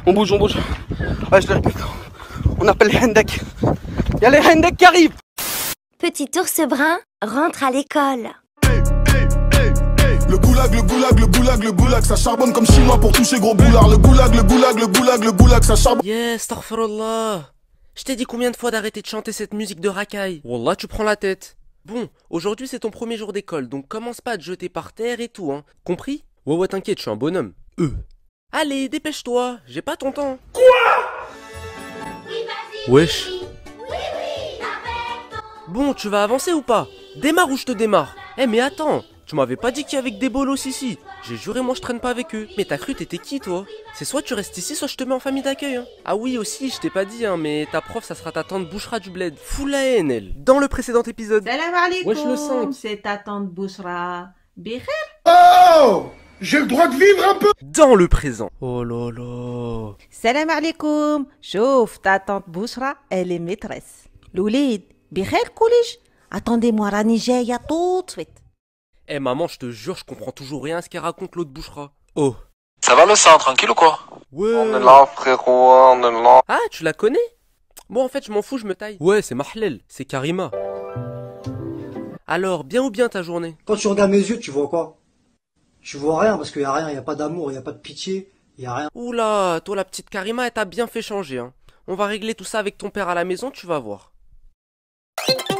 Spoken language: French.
On bouge, on bouge. Ouais, je les récupère. On appelle les Hendek. Il y a les Hendek qui arrivent. Petit ours brun rentre à l'école. Le goulag, le goulag, le goulag, le goulag, ça charbonne comme chinois pour toucher gros boulard. Le goulag, le goulag, le goulag, le goulag, ça charbonne. Yes, astaghfirullah. Je t'ai dit combien de fois d'arrêter de chanter cette musique de racaille. Wallah, tu prends la tête. Bon, aujourd'hui c'est ton premier jour d'école, donc commence pas à te jeter par terre et tout, hein. Compris? Ouais, t'inquiète, je suis un bonhomme. Allez, dépêche-toi, j'ai pas ton temps. Quoi? Wesh. Bon, tu vas avancer ou pas? Démarre ou je te démarre? Eh mais attends, tu m'avais pas dit qu'il y avait que des bolos ici. J'ai juré, moi je traîne pas avec eux. Mais t'as cru, t'étais qui toi? C'est soit tu restes ici, soit je te mets en famille d'accueil, hein. Ah oui aussi, je t'ai pas dit, hein, mais ta prof ça sera ta tante Bouchra du bled. Full la haine elle. Dans le précédent épisode. Salam alaikum. Wesh le 5. C'est ta tante Bouchra. Bikhair. Oh, j'ai le droit de vivre un peu. Dans le présent. Oh là là. Salam alaikum. Chouf, ta tante Bouchra, elle est maîtresse. Loulid, Bikhair Koulish. Attendez-moi, Rani Jaya tout de suite. Eh maman, je te jure, je comprends toujours rien à ce qu'elle raconte l'autre Bouchra. Oh. Ça va le sang, tranquille ou quoi? Ouais. On est là, frérot, on est là. Ah, tu la connais? Bon, en fait, je m'en fous, je me taille. Ouais, c'est Mahlel, c'est Karima. Alors, bien ou bien ta journée? Quand tu regardes mes yeux, tu vois quoi? Tu vois rien parce qu'il y a rien, il y a pas d'amour, il y a pas de pitié, il y a rien. Oula, toi la petite Karima, elle t'a bien fait changer, hein. On va régler tout ça avec ton père à la maison, tu vas voir.